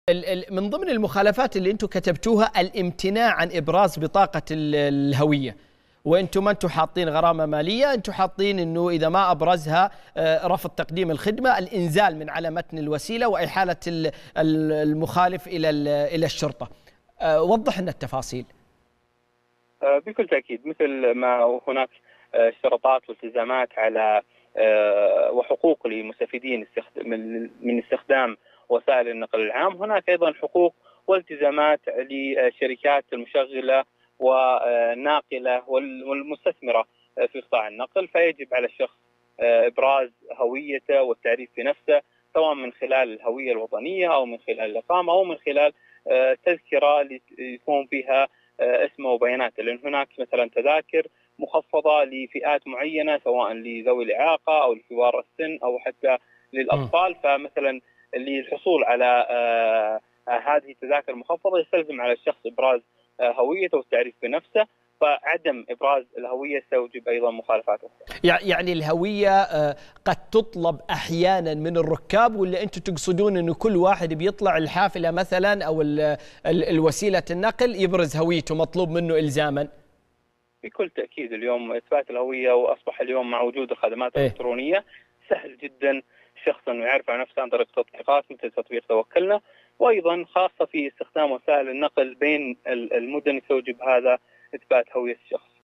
من ضمن المخالفات اللي انتم كتبتوها الامتناع عن ابراز بطاقة الهوية، وانتم ما انتم حاطين غرامة مالية، انتم حاطين انه اذا ما ابرزها رفض تقديم الخدمة، الانزال من على متن الوسيلة واحالة المخالف الى الشرطة. وضح لنا التفاصيل. بكل تأكيد، مثل ما هناك اشتراطات والتزامات على وحقوق لمستفيدين من استخدام وسائل النقل العام، هناك أيضا حقوق والتزامات للشركات المشغلة والناقلة والمستثمرة في قطاع النقل. فيجب على الشخص إبراز هويته والتعريف بنفسه، سواء من خلال الهوية الوطنية أو من خلال الإقامة أو من خلال تذكرة يكون فيها اسمه وبياناته، لأن هناك مثلا تذاكر مخفضة لفئات معينة، سواء لذوي الإعاقة أو لكبار السن أو حتى للأطفال. فمثلا للحصول على هذه التذاكر المخفضة يستلزم على الشخص إبراز هويته والتعريف بنفسه، فعدم إبراز الهوية سيوجب أيضا مخالفات أخرى. يعني الهوية قد تطلب أحيانا من الركاب، ولا أنتم تقصدون أنه كل واحد بيطلع الحافلة مثلا أو الوسيلة النقل يبرز هويته مطلوب منه إلزاما؟ بكل تأكيد اليوم إثبات الهوية، وأصبح اليوم مع وجود الخدمات الإلكترونية سهل جدا الشخص أنه يعرف عن نفسه عن طريق تطبيقات مثل تطبيق توكلنا، وأيضا خاصة في استخدام وسائل النقل بين المدن يستوجب هذا إثبات هوية الشخص.